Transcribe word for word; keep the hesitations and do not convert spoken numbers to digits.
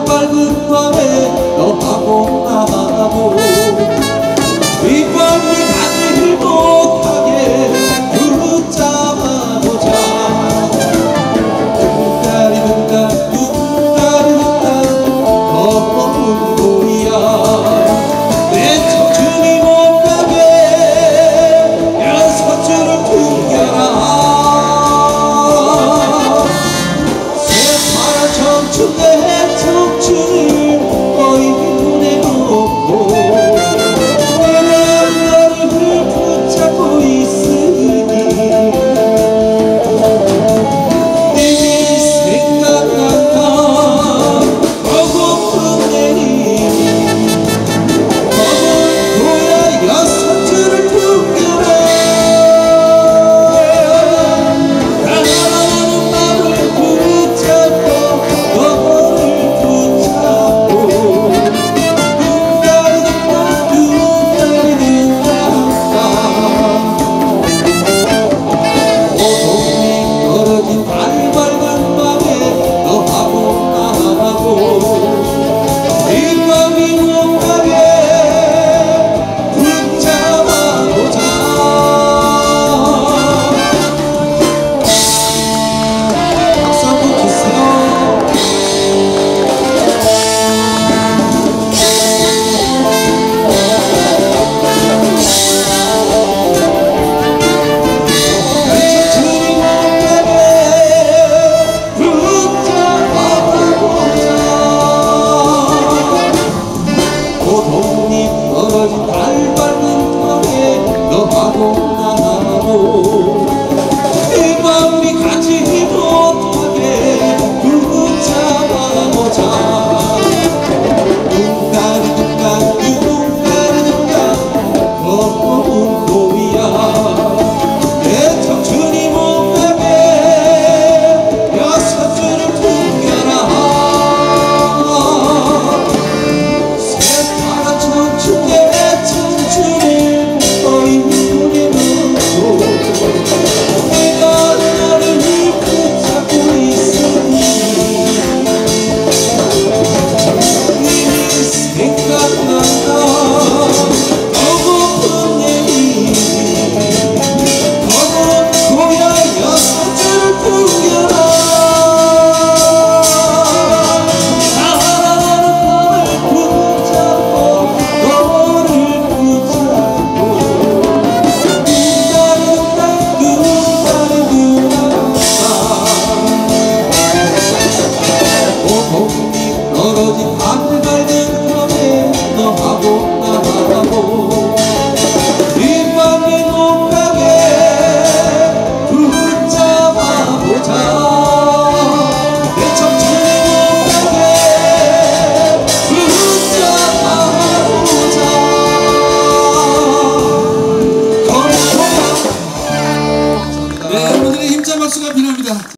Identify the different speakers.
Speaker 1: 밝은 밤에 너하고 나하고 이 밤을 가지 못하게 붙잡아보자. 눈다리 눈다 눈다리 눈다 검은 고리야 내 청춘이 못 가게 여섯 줄을 퉁겨라. 새파란 청춘 내 청춘을 너희 보내놓고 내가 너를 붙잡고 있으니 님이 생각난다. 거고픈 내리 검은 고야 여섯 줄을 퉁겨라. 나는 마음을 붙잡고 너를 붙잡고 눈다리 눈다 눈다리 눈다 오동이 떨어진 달 밝은 밤에 너하고 나하고 이 밤이 못 가게 붙잡아보자. 박수 한번 주세요. 청춘이 못 가게 붙잡아보자. 오동잎 떨어진 달 밝은 밤에 너하고 나하고 이 밤이 가지 못하게 붙잡아보자. 눈다리 눈다 눈다리 눈다 검은 고리야 내 청춘이 못 가게 여섯 줄을 퉁겨라. 새파란 청춘 내 청춘을 너희 보내놓고 내가 너를 붙잡고 있으니 님이 생각난다. 거고픈 내리 검은 고야 여섯 줄을 퉁겨라. 사랑하는 밤을 붙잡고 너를 붙잡고 눈다리 눈다 눈다리 눈다 오동잎 떨어진 한